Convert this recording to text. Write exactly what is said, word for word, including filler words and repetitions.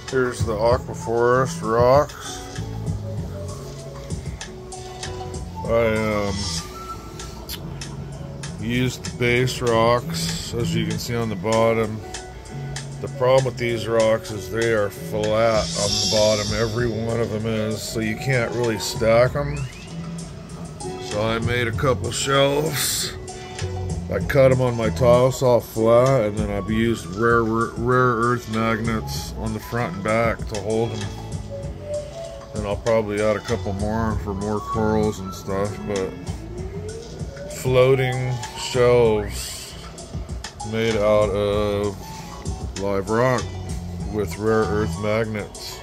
Here's the Aquaforest rocks. I um, used the base rocks, as you can see on the bottom. The problem with these rocks is they are flat on the bottom. Every one of them is, so you can't really stack them. So I made a couple shelves. I cut them on my tile saw flat, and then I've used rare rare earth magnets on the front and back to hold them. And I'll probably add a couple more for more corals and stuff. But floating shelves made out of live rock with rare earth magnets.